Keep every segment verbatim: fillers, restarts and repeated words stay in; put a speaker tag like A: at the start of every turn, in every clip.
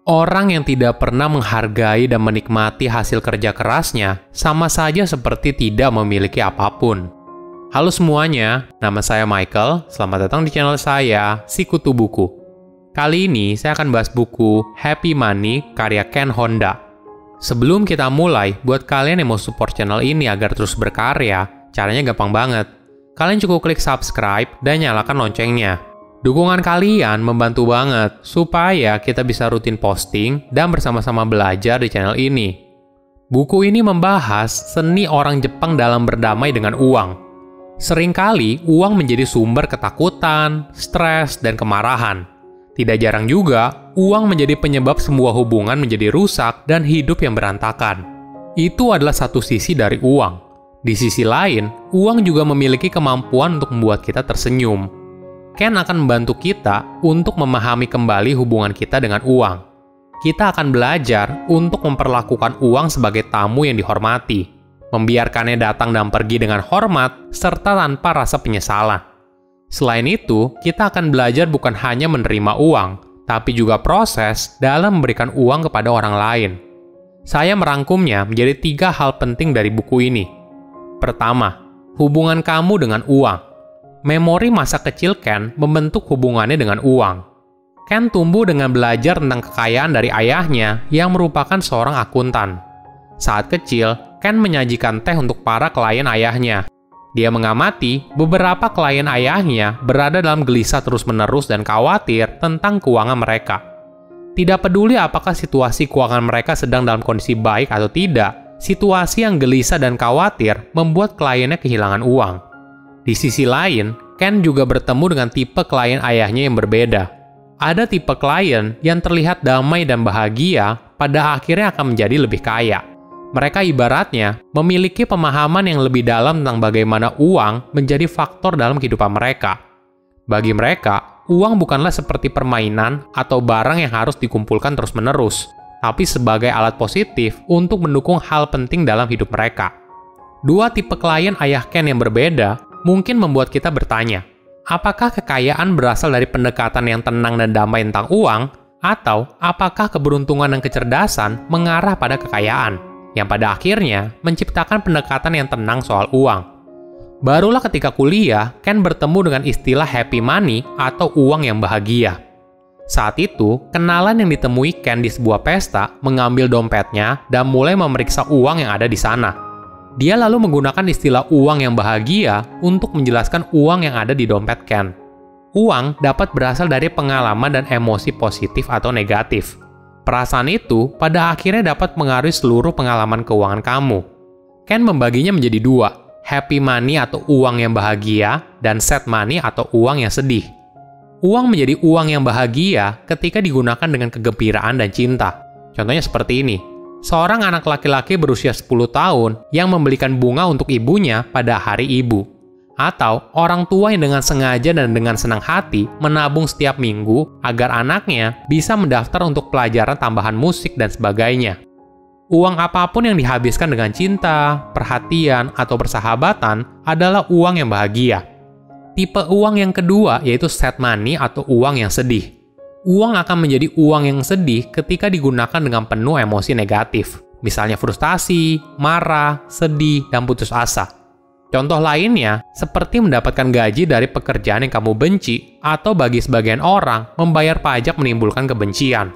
A: Orang yang tidak pernah menghargai dan menikmati hasil kerja kerasnya sama saja seperti tidak memiliki apapun. Halo semuanya, nama saya Michael. Selamat datang di channel saya, Sikutu Buku. Kali ini saya akan bahas buku Happy Money karya Ken Honda. Sebelum kita mulai, buat kalian yang mau support channel ini agar terus berkarya, caranya gampang banget. Kalian cukup klik subscribe dan nyalakan loncengnya. Dukungan kalian membantu banget supaya kita bisa rutin posting dan bersama-sama belajar di channel ini. Buku ini membahas seni orang Jepang dalam berdamai dengan uang. Seringkali uang menjadi sumber ketakutan, stres, dan kemarahan. Tidak jarang juga, uang menjadi penyebab semua hubungan menjadi rusak dan hidup yang berantakan. Itu adalah satu sisi dari uang. Di sisi lain, uang juga memiliki kemampuan untuk membuat kita tersenyum. Ken akan membantu kita untuk memahami kembali hubungan kita dengan uang. Kita akan belajar untuk memperlakukan uang sebagai tamu yang dihormati, membiarkannya datang dan pergi dengan hormat, serta tanpa rasa penyesalan. Selain itu, kita akan belajar bukan hanya menerima uang, tapi juga proses dalam memberikan uang kepada orang lain. Saya merangkumnya menjadi tiga hal penting dari buku ini. Pertama, hubungan kamu dengan uang. Memori masa kecil Ken membentuk hubungannya dengan uang. Ken tumbuh dengan belajar tentang kekayaan dari ayahnya yang merupakan seorang akuntan. Saat kecil, Ken menyajikan teh untuk para klien ayahnya. Dia mengamati beberapa klien ayahnya berada dalam gelisah terus-menerus dan khawatir tentang keuangan mereka. Tidak peduli apakah situasi keuangan mereka sedang dalam kondisi baik atau tidak, situasi yang gelisah dan khawatir membuat kliennya kehilangan uang. Di sisi lain, Ken juga bertemu dengan tipe klien ayahnya yang berbeda. Ada tipe klien yang terlihat damai dan bahagia, pada akhirnya akan menjadi lebih kaya. Mereka ibaratnya memiliki pemahaman yang lebih dalam tentang bagaimana uang menjadi faktor dalam kehidupan mereka. Bagi mereka, uang bukanlah seperti permainan atau barang yang harus dikumpulkan terus-menerus, tapi sebagai alat positif untuk mendukung hal penting dalam hidup mereka. Dua tipe klien ayah Ken yang berbeda mungkin membuat kita bertanya, apakah kekayaan berasal dari pendekatan yang tenang dan damai tentang uang, atau apakah keberuntungan dan kecerdasan mengarah pada kekayaan, yang pada akhirnya menciptakan pendekatan yang tenang soal uang. Barulah ketika kuliah, Ken bertemu dengan istilah happy money atau uang yang bahagia. Saat itu, kenalan yang ditemui Ken di sebuah pesta mengambil dompetnya dan mulai memeriksa uang yang ada di sana. Dia lalu menggunakan istilah uang yang bahagia untuk menjelaskan uang yang ada di dompet Ken. Uang dapat berasal dari pengalaman dan emosi positif atau negatif. Perasaan itu pada akhirnya dapat mengaruhi seluruh pengalaman keuangan kamu. Ken membaginya menjadi dua, happy money atau uang yang bahagia, dan sad money atau uang yang sedih. Uang menjadi uang yang bahagia ketika digunakan dengan kegembiraan dan cinta. Contohnya seperti ini. Seorang anak laki-laki berusia sepuluh tahun yang membelikan bunga untuk ibunya pada hari ibu. Atau orang tua yang dengan sengaja dan dengan senang hati menabung setiap minggu agar anaknya bisa mendaftar untuk pelajaran tambahan musik dan sebagainya. Uang apapun yang dihabiskan dengan cinta, perhatian, atau persahabatan adalah uang yang bahagia. Tipe uang yang kedua yaitu sad money atau uang yang sedih. Uang akan menjadi uang yang sedih ketika digunakan dengan penuh emosi negatif, misalnya frustasi, marah, sedih, dan putus asa. Contoh lainnya, seperti mendapatkan gaji dari pekerjaan yang kamu benci, atau bagi sebagian orang, membayar pajak menimbulkan kebencian.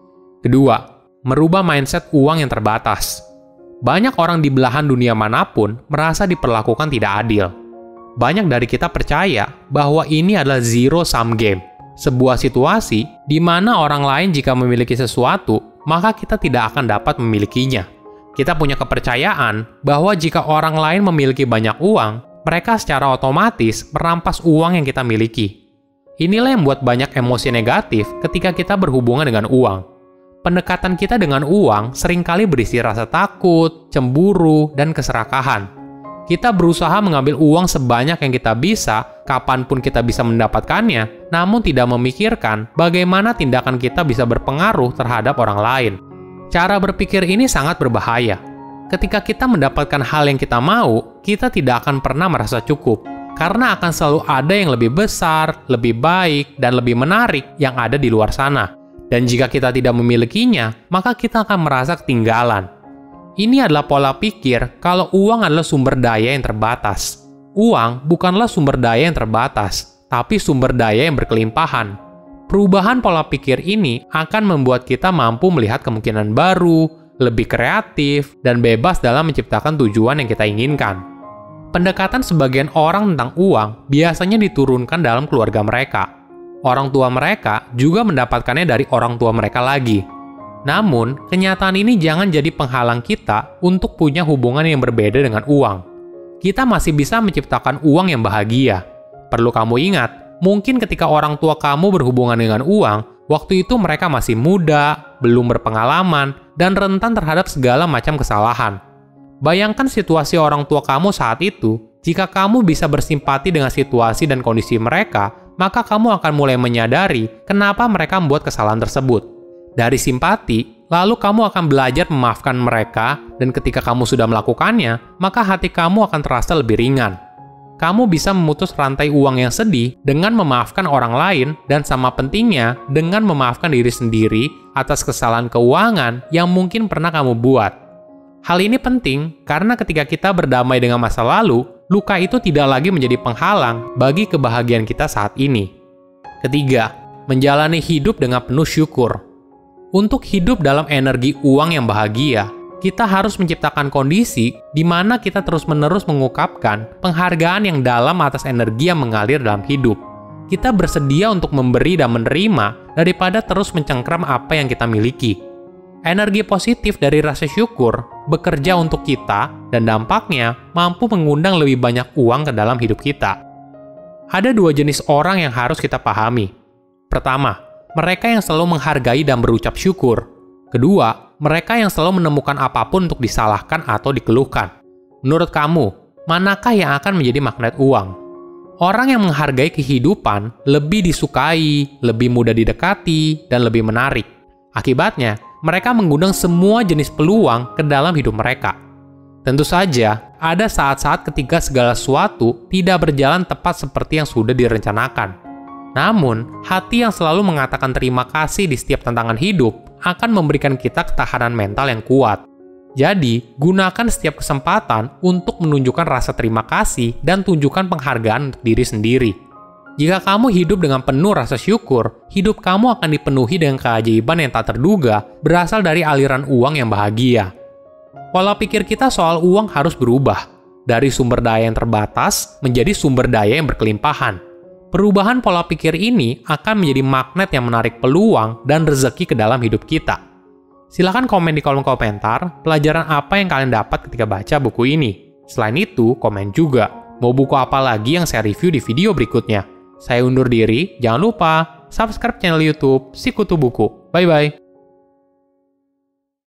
A: Kedua, merubah mindset uang yang terbatas. Banyak orang di belahan dunia manapun merasa diperlakukan tidak adil. Banyak dari kita percaya bahwa ini adalah zero-sum game. Sebuah situasi di mana orang lain jika memiliki sesuatu, maka kita tidak akan dapat memilikinya. Kita punya kepercayaan bahwa jika orang lain memiliki banyak uang, mereka secara otomatis merampas uang yang kita miliki. Inilah yang membuat banyak emosi negatif ketika kita berhubungan dengan uang. Pendekatan kita dengan uang seringkali berisi rasa takut, cemburu, dan keserakahan. Kita berusaha mengambil uang sebanyak yang kita bisa, kapanpun kita bisa mendapatkannya, namun tidak memikirkan bagaimana tindakan kita bisa berpengaruh terhadap orang lain. Cara berpikir ini sangat berbahaya. Ketika kita mendapatkan hal yang kita mau, kita tidak akan pernah merasa cukup, karena akan selalu ada yang lebih besar, lebih baik, dan lebih menarik yang ada di luar sana. Dan jika kita tidak memilikinya, maka kita akan merasa ketinggalan. Ini adalah pola pikir kalau uang adalah sumber daya yang terbatas. Uang bukanlah sumber daya yang terbatas, tapi sumber daya yang berkelimpahan. Perubahan pola pikir ini akan membuat kita mampu melihat kemungkinan baru, lebih kreatif, dan bebas dalam menciptakan tujuan yang kita inginkan. Pendekatan sebagian orang tentang uang biasanya diturunkan dalam keluarga mereka. Orang tua mereka juga mendapatkannya dari orang tua mereka lagi. Namun, kenyataan ini jangan jadi penghalang kita untuk punya hubungan yang berbeda dengan uang. Kita masih bisa menciptakan uang yang bahagia. Perlu kamu ingat, mungkin ketika orang tua kamu berhubungan dengan uang, waktu itu mereka masih muda, belum berpengalaman, dan rentan terhadap segala macam kesalahan. Bayangkan situasi orang tua kamu saat itu. Jika kamu bisa bersimpati dengan situasi dan kondisi mereka, maka kamu akan mulai menyadari kenapa mereka membuat kesalahan tersebut. Dari simpati, lalu kamu akan belajar memaafkan mereka, dan ketika kamu sudah melakukannya, maka hati kamu akan terasa lebih ringan. Kamu bisa memutus rantai uang yang sedih dengan memaafkan orang lain, dan sama pentingnya dengan memaafkan diri sendiri atas kesalahan keuangan yang mungkin pernah kamu buat. Hal ini penting karena ketika kita berdamai dengan masa lalu, luka itu tidak lagi menjadi penghalang bagi kebahagiaan kita saat ini. Ketiga, menjalani hidup dengan penuh syukur. Untuk hidup dalam energi uang yang bahagia, kita harus menciptakan kondisi di mana kita terus-menerus mengungkapkan penghargaan yang dalam atas energi yang mengalir dalam hidup. Kita bersedia untuk memberi dan menerima daripada terus mencengkram apa yang kita miliki. Energi positif dari rasa syukur bekerja untuk kita dan dampaknya mampu mengundang lebih banyak uang ke dalam hidup kita. Ada dua jenis orang yang harus kita pahami. Pertama, mereka yang selalu menghargai dan berucap syukur. Kedua, mereka yang selalu menemukan apapun untuk disalahkan atau dikeluhkan. Menurut kamu, manakah yang akan menjadi magnet uang? Orang yang menghargai kehidupan lebih disukai, lebih mudah didekati, dan lebih menarik. Akibatnya, mereka mengundang semua jenis peluang ke dalam hidup mereka. Tentu saja, ada saat-saat ketika segala sesuatu tidak berjalan tepat seperti yang sudah direncanakan. Namun, hati yang selalu mengatakan terima kasih di setiap tantangan hidup akan memberikan kita ketahanan mental yang kuat. Jadi, gunakan setiap kesempatan untuk menunjukkan rasa terima kasih dan tunjukkan penghargaan untuk diri sendiri. Jika kamu hidup dengan penuh rasa syukur, hidup kamu akan dipenuhi dengan keajaiban yang tak terduga berasal dari aliran uang yang bahagia. Pola pikir kita soal uang harus berubah, dari sumber daya yang terbatas menjadi sumber daya yang berkelimpahan. Perubahan pola pikir ini akan menjadi magnet yang menarik peluang dan rezeki ke dalam hidup kita. Silahkan komen di kolom komentar pelajaran apa yang kalian dapat ketika baca buku ini. Selain itu, komen juga mau buku apa lagi yang saya review di video berikutnya. Saya undur diri, jangan lupa subscribe channel YouTube Sikutu Buku. Bye-bye.